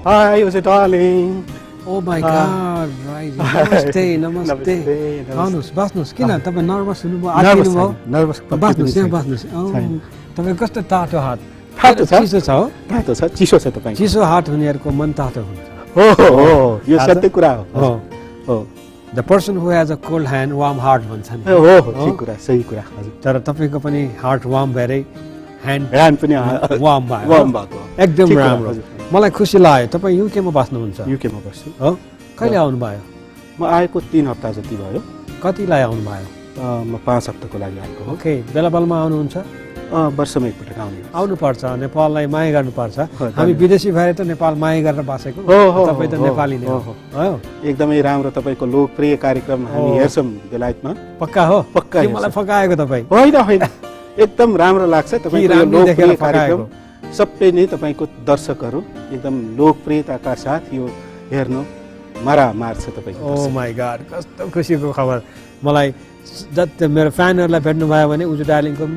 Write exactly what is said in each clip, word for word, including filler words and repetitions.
Hi, what's it, darling? Oh my God, right. Namaste, namaste. आउनुहोस् बस्नुहोस् किन तपाईँ नर्भस हुनुभयो आत्तिनु भयो नर्भस बस्नुहोस् यहाँ बस्नुहोस् तपाईँ कस्तो तातो हात तातो छ चिसो छ हो तातो छ चिसो छ तपाईँ चिसो हात हुनेहरूको मन तातो हुन्छ हो हो यो सत्य कुरा हो हो The person who has a cold hand, warm heart भन्छ नि हो हो ठीक कुरा सही कुरा हजुर तर तपाईको पनि हार्ट वार्म भएरै ह्यान्ड ह्यान्ड पनि वार्म भयो वार्म भएको एकदम राम्रो मलाई खुसी लाग्यो तपाईँ युके मा बस्नुहुन्छ युके मा बस्छु हो कहिले आउनु भयो म आएको तीन हप्ता जति भयो कतिलाई आउनु भयो म पाँच हप्ताको लागि आएको हो ओके बेलाबलमा आउनुहुन्छ वर्षमा एकपटक आउने आउनु पर्छ नेपाललाई माया गर्नु पर्छ हामी विदेशी भएर त नेपाल माया गरेर बसेको तपाई त नेपाली नै हो एकदमै राम्रो तपाईको लोकप्रिय कार्यक्रम हामी हेर्छौं बेलायतमा पक्का हो पक्का के मलाई फकाएको तपाई होइन होइन एकदम राम्रो लाग्छ तपाईको लोकप्रिय कार्यक्रम सबै नै तपाईको दर्शकहरू एकदम लोकप्रियताका साथ यो हेर्नु मरा मार्छ तपाईको ओ माय गॉड कस्तो खुसीको खबर मलाई जति मेरो फ्यानहरुलाई भेट्नु भयो भने उजु डार्लिङको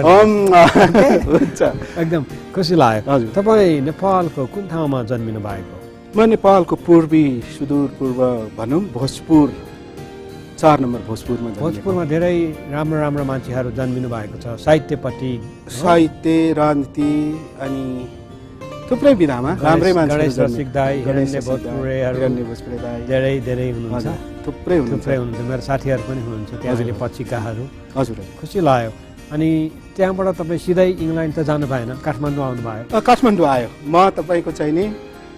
हुन्छ एकदम खुसी लाग्यो तपाई नेपालको कुन ठाउँमा जन्मिनु भएको म नेपालको पूर्वी सुदूर पूर्व भनौं भोजपुर चार नम्बर भोजपुरमा जन्मेको भोजपुरमा धेरै राम्रो राम्रो मान्छेहरु जन्मिनु भएको छ साहित्यपट्टि साहित्य राजनीति अनि थुप्रै विधामा राम्रै मान्छेहरु जन्मिनु गणेश भोजपुरेहरु गणेश भोजपुरे धेरै धेरै हुनुहुन्छ थुप्रै हुनुहुन्छ थुप्रै हुनुहुन्छ मेरो साथीहरु पनि हुनुहुन्छ त्यहाँले पछिकाहरु हजुर खुसी लाग्यो अनि त्यहाँबाट तपाई सिधै इंग्ल्यान्ड त जानु भएन काठमाडौँ आउनु भयो काठमाडौँ आयो म तपाईको चाहिँ नि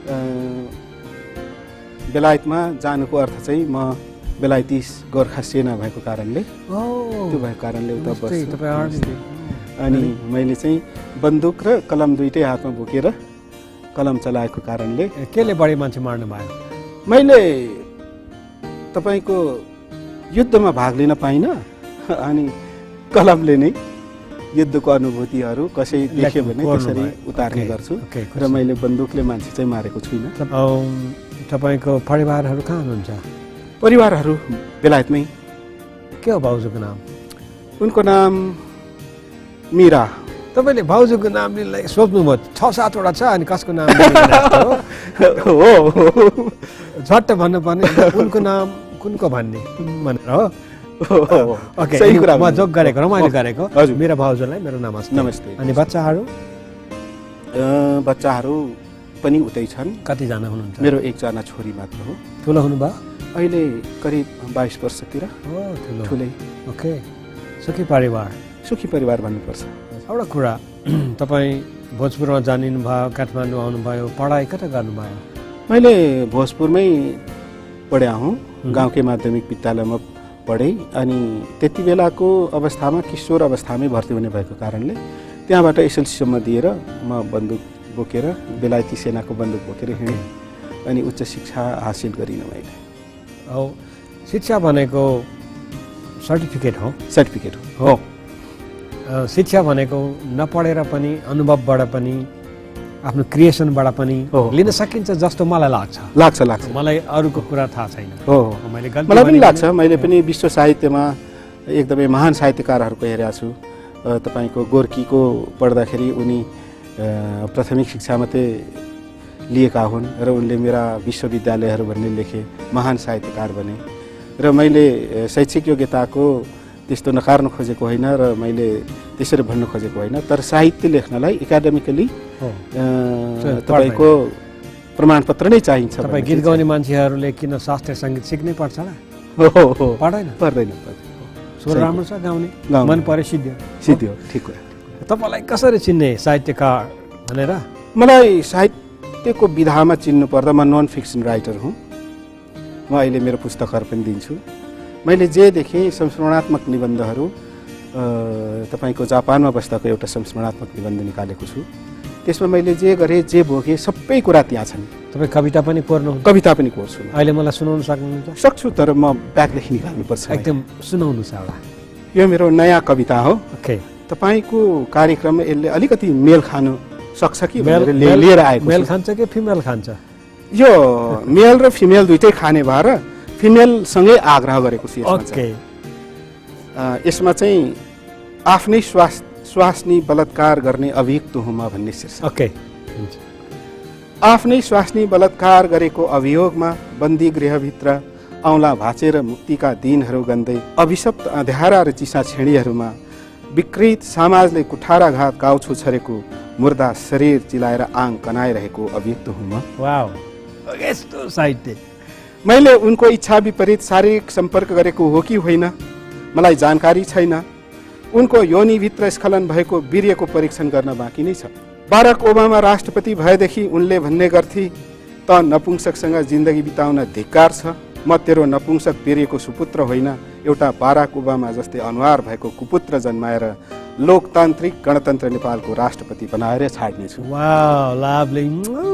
बेलायतमा जानुको अर्थ चाहिँ म बेलायती गोर्खा सेना भएको कारणले ओ त्यो भएको कारणले उता बस्छु तपाई आर्मी अनि मैले चाहिँ बन्दुक र कलम दुईटै हातमा बोकेर कलम चलाएको कारणले केले बढी मान्छे मार्नु भयो मैले तपाईको युद्धमा भाग लिन पाइन अनि कलमले नै युद्धको अनुभूतिहरू कसै देख्यो भने त्यसरी उतार्ने गर्छु र मैले बन्दुकले मान्छे चाहिँ मारेको छुइनँ तपाईको परिवारहरू कहाँ हुनुहुन्छ परिवारहरू बेलायतमै के हो भाउजूको नाम उनको नाम मीरा तपाईले भाउजूको नाम लिनलाई सोच्नुभयो छ सात वटा छ अनि कसको नाम हो झट्ट भन्नु पर्ने उनको नाम कुनको भन्ने भनेर हो ओके सही कुरा म जोक गरेको रमाइलो गरेको मेरो भाउजूलाई मेरो नमस्ते नमस्ते अनि बच्चाहरू बच्चाहरू पनि उतै छन् कति जना हुनुहुन्छ मेरो एकजना छोरी मात्र हो ठुलो हुनुभयो अहिले करिब बाइस वर्षतिर हो ठुलो ठुलै ओके सुखी परिवार सुखी परिवार भन्नुपर्छ एउटा कुरा तपाई भोजपुरमा जानिनु भयो काठमाडौँ आउनुभयो पढाइ कता गर्नुभयो मैले भोजपुरमै पढ्या हुँ गाउँकै माध्यमिक विद्यालयमा पढे अनि त्यति बेलाको अवस्थामा किशोर अवस्थामै भर्ती हुने भएको कारणले त्यहाँबाट एसएलसीसम्म दिएर म बन्दुक बोकेर बेलायती सेनाको बन्दुक बोकेर हिँडेँ अनि उच्च शिक्षा हासिल गरिनँ मैले हो शिक्षा भनेको सर्टिफिकेट हो सर्टिफिकेट हो शिक्षा भनेको नपढेर पनि अनुभवबाट पनि आफ्नो क्रिएसनबाट पनि लिन सकिन्छ जस्तो मलाई लाग्छ लाग्छ लाग्छ मलाई अरूको कुरा थाहा छैन हो मैले गल्ती मलाई पनि लाग्छ मैले पनि विश्व साहित्यमा एकदमै महान साहित्यकारहरूको हेरेको छु तपाईको गोर्कीको पढ्दाखेरि उनी प्राथमिक शिक्षा मात्रै लिएका हुन् र उनले मेरा विश्वविद्यालयहरू भन्ने लेखे महान साहित्यकार बने र मैले शैक्षिक योग्यताको त्यस्तो नकार्न खोजेको होइन र मैले त्यसरी भन्न खोजेको होइन तर साहित्य लेख्नलाई एकाडेमिकली तपाईको प्रमाणपत्र नै चाहिन्छ तपाई गीत गाउने मान्छेहरूले किन शास्त्रीय संगीत सिक्नै पर्छ र हो हो पढ्दैन पर्दैन स्वर राम्रो छ गाउने मन परे सिद्ध्यो सिद्ध्यो ठीक कुरा तपाईलाई कसरी चिन्ने साहित्यकार भनेर मलाई साहित्यको विधामा चिन्नु पर्दा म नन फिक्सन राइटर हुँ म अहिले मेरो पुस्तकहरू पनि दिन्छु मैले जे देखेँ संस्मरणात्मक निबन्धहरू तपाईको जापानमा बस्दाको एउटा संस्मरणात्मक निबन्ध निकालेको छु त्यसमा मैले जे गरे जे भोगे सबै कुरा त्यहाँ छन् तपाई कविता पनि कोर्नु कविता पनि कोर्छु अहिले मलाई सुनाउन सक्नुहुन्छ सक्छु तर म ब्याकदेखि निकाल्नु पर्छ एकदम सुनाउनुस् एउटा यो मेरो नयाँ कविता हो ओके तपाईको कार्यक्रममा यसले अलिकति मेल खानु सक्छ कि भनेर लिएर आएको मेल खान्छ कि फिमेल खान्छ यो मेल र फिमेल दुईटै खाने भएर फिमेल सँगै आग्रह गरेको छु यसमा ओके यसमा चाहिँ आफ्नै श्वास स्वास्नी बलात्कार गर्ने अभियुक्त हुँ म भन्ने शीर्षक ओके आफ्नै स्वास्नी बलात्कार गरेको अभियोगमा बन्दी गृहभित्र औँला भाँचेर मुक्तिका दिनहरू गन्दै अभिशप्त अँध्यारा र चिसा छेडीहरूमा विकृत समाजले कुठाराघात गाउँछु छरेको मुर्दा शरीर चिलाएर आङ कनाइरहेको अभियुक्त हुँ म। वाउ, यस्तो साहित्य। मैले उनको इच्छा विपरीत शारीरिक सम्पर्क गरेको हो कि होइन मलाई जानकारी छैन। उनको योनिभित्र स्खलन भएको वीर्यको परीक्षण गर्न बाँकी नै छ। बाराक ओबामा राष्ट्रपति भएदेखि उनले भन्ने गर्थे, त नपुंसकसँग जिन्दगी बिताउन धिक्कार छ, म तेरो नपुंसक वीर्यको सुपुत्र होइन, एउटा बाराक ओबामा जस्तै अनुहार भएको कुपुत्र जन्माएर लोकतान्त्रिक गणतन्त्र नेपालको राष्ट्रपति बनाएर छाड्नेछु। Wow, lovely.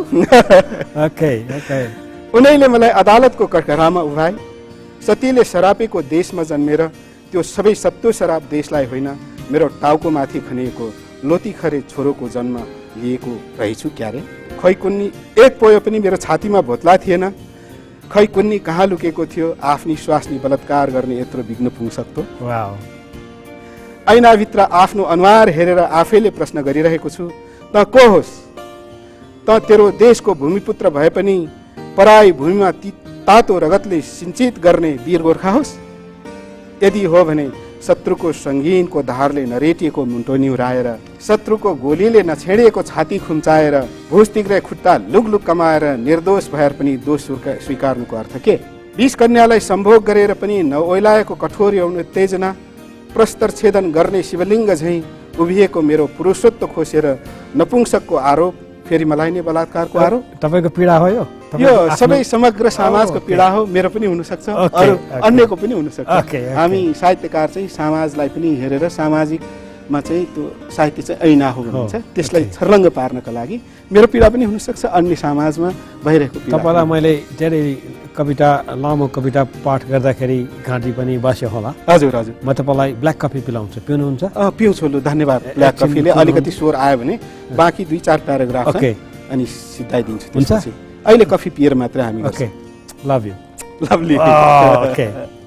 Okay okay. उनैले मलाई अदालतको कठघरामा उभाए। सतीले शरापेको देशमा जन्मेर त्यो सबै सत्तो शराब देशलाई होइन, मेरो टाउको माथि खनिएको लोतीखरे छोरोको जन्म लिएको रहेछु क्यारे। खै कुन्नी एक पोयो पनि मेरो छातीमा भोत्ला थिएन। खै कुन्नी कहाँ लुकेको थियो आफ्नी स्वास्नी बलात्कार गर्ने यत्रो विघ्न पुंसक। वाउ। ऐनाभित्र आफ्नो अनुहार हेरेर आफैले प्रश्न गरिरहेको छु, त को होस्? त तेरो देशको भूमिपुत्र भए पनि पराई भूमिमा ती तातो रगतले सिंचित गर्ने वीर गोर्खा होस्? यदि हो भने शत्रुको सङ्गीनको धारले नरेटिएको मुन्टो निहुराएर, शत्रुको गोलीले नछेडिएको छाती खुम्चाएर, भुस तिग्रे खुट्टा लुगलुग कमाएर निर्दोष भएर पनि दोष स्वीकार्नुको अर्थ के? बीस कन्यालाई सम्भोग गरेर पनि नओइलाएको कठोर यौन उत्तेजना, प्रस्तर छेदन गर्ने शिवलिङ्ग झैँ उभिएको मेरो पुरुषत्व खोसेर नपुंसकको आरोप, फेरि मलाई नै बलात्कारको आरोप। तपाईँको पीडा हो यो? यो सबै समग्र समाजको पीडा हो। मेरो पनि हुनसक्छ, अरू अन्यको पनि हुनसक्छ। हामी साहित्यकार चाहिँ समाजलाई पनि हेरेर सामाजिकमा चाहिँ त्यो साहित्य चाहिँ ऐना हो भनिन्छ, त्यसलाई छर्लङ्ग पार्नका लागि मेरो पीडा पनि हुनसक्छ, अन्य समाजमा भइरहेको पीडा। तपाईँलाई मैले धेरै कविता, लामो कविता पाठ गर्दाखेरि घाँटी पनि बस्यो होला। हजुर हजुर। म तपाईँलाई ब्ल्याक कफी पिलाउँछु, पिउनुहुन्छ? पिउँछु, लु धन्यवाद। ब्ल्याक कफीले अलिकति स्वर आयो भने बाँकी दुई चार प्याराग्राफ अनि सिधाइदिन्छु। हुन्छ, अहिले कफी पिएर मात्रै हामी। Okay, love you. Lovely. Okay.